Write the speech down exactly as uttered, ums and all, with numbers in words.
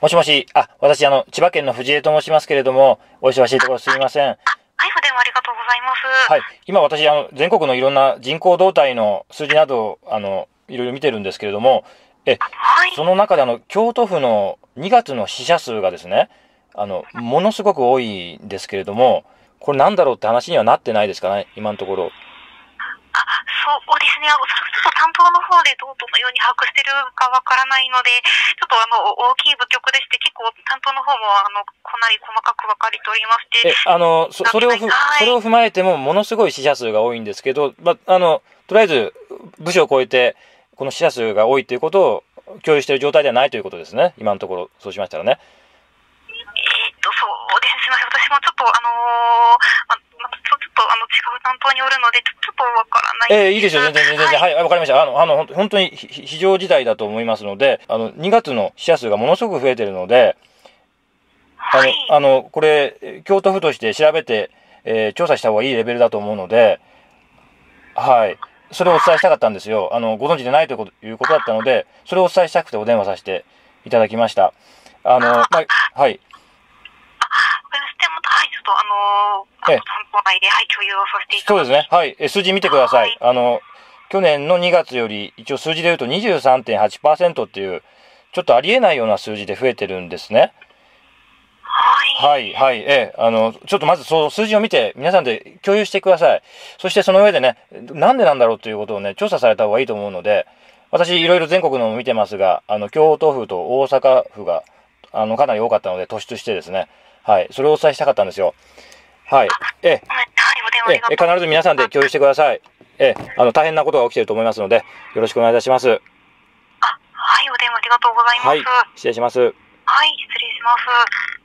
もしもし、あ、私、あの、千葉県の藤江と申しますけれども、お忙しいところすみません。 はい、お電話ありがとうございます。 はい。今私、あの、全国のいろんな人口動態の数字などを、あの、いろいろ見てるんですけれども、え、 はい。 その中であの、京都府のにがつの死者数がですね、あの、ものすごく多いんですけれども、これなんだろうって話にはなってないですかね、今のところ。 あ、そうですね。あの、それちょっと担当の方でどうどのように把握してるかわからないので、ちょっとあの、大きい部局でして、結構担当の方もあの、かなり細かく分かれておりまして。 え、あの、そ、それをふ、それを踏まえても、ものすごい死者数が多いんですけど、ま、あの、とりあえず、部署を超えて、この死者数が多いということを共有している状態ではないということですね。今のところ、そうしましたらね。 えーっと、そうです。すみません。私もちょっと、あのー、ま、またちょっと、あの、違う担当におるので、ちょちょっとわからないええ、いいですよ。全然、全然、 はい。 はい、わかりました。あの、あの、ほん本当にひ非常事態だと思いますので、あの、にがつの死者数がものすごく増えているので、あの、 はい。 あの、これ、京都府として調べて、えー調査した方がいいレベルだと思うので、はい。それをお伝えしたかったんですよ。あの、ご存知でないというこということだったので、それをお伝えしたくてお電話させていただきました。あの、まあ、はい。 あ、わかりました。また、はい、ちょっと、あのー、あえの、担当内で、はい、共有をさせていただきそうですね。はい。え数字見てください。 はい。 あの、去年のにがつより、一応数字で言うと にじゅうさんてんはちパーセント っていう、ちょっとありえないような数字で増えてるんですね。 はい。 はい、はい、ええ、あの、ちょっとまずその数字を見て、皆さんで共有してください。そしてその上でね、なんでなんだろうということをね、調査された方がいいと思うので、私、いろいろ全国のも見てますが、あの、京都府と大阪府が、あの、かなり多かったので突出してですね、はい、それをお伝えしたかったんですよ。はい、ええ、 はい、お電話あええ、 りがとう。 必ず皆さんで共有してください。ええ、あの、大変なことが起きていると思いますので、よろしくお願いいたします。 あ、はい、お電話ありがとうございます。 はい、失礼します。 はい、失礼します。